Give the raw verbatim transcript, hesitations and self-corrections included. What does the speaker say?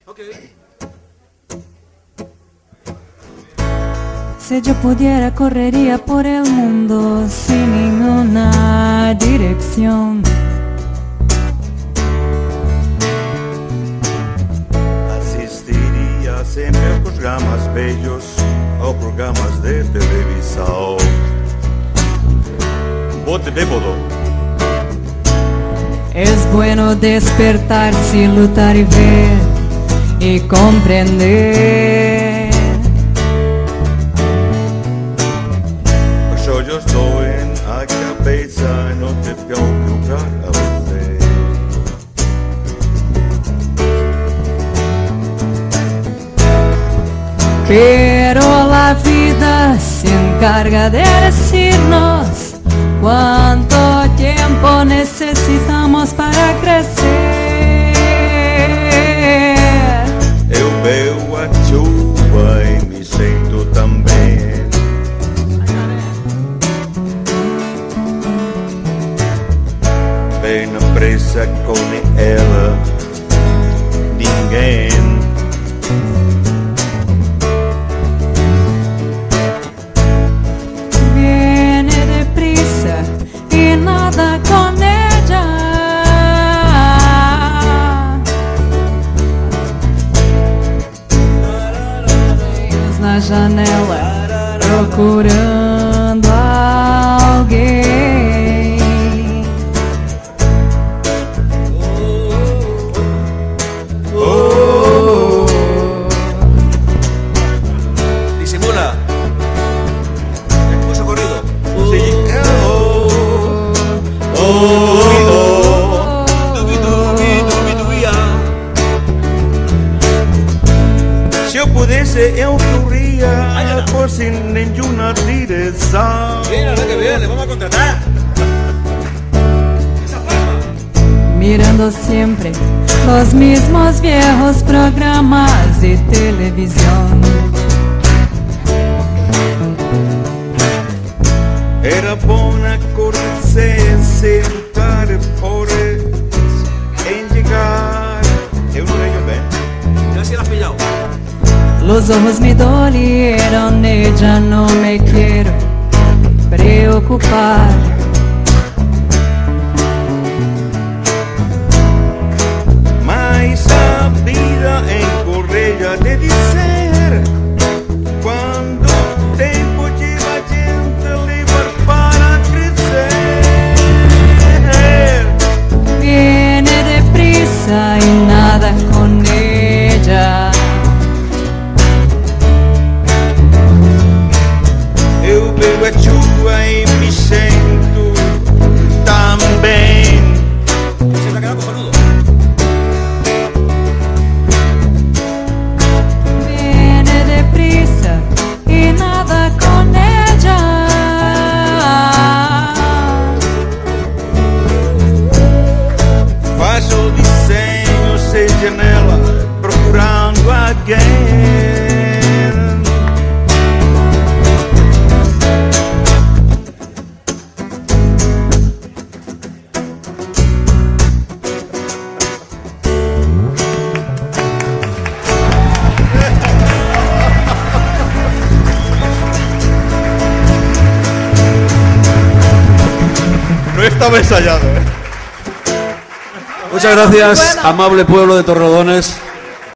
Si yo pudiera, correría por el mundo sin ninguna dirección. Asistiría siempre a programas bellos o programas de televisión. Bote bêbado. Es bueno despertarse, lutar y ver y comprender. Yo estoy en la cabeza, no te preocupar a você. Pero la vida se encarga de decirnos cuánto tiempo necesitamos para crecer. Eu veo a chuva e me sinto tão bem. Bem na pressa com ela, ninguém. Viene deprisa y nada con ella. Na janela procurando alguém. Oh, Disimula. Esposo corrido. sí. Oh, oh, Dubi, dubi, dubi, dubia. se eu pudesse, eu corria por sin nenhuma direção. Mira, lo que bien, le vamos a contratar. Esa forma. Mirando siempre los mismos viejos programas de televisión. Era buona correrse sem lutar por en llegar. Eu não leio bem. Ya si la has pillado. Los ojos me dolieron, ella no me quiero preocupar. Mas a vida em correia de dizer quando o tempo lleva a gente levar para crescer. Viene deprisa y nada con ella. Eu bebo a chuva e me sinto tão bem. Se te ha quedado cojonudo. Viene deprisa y nada con ella. Faço desenho sem janela, procurando alguém. No estaba ensayado, ¿eh? Muchas gracias, amable pueblo de Torrelodones.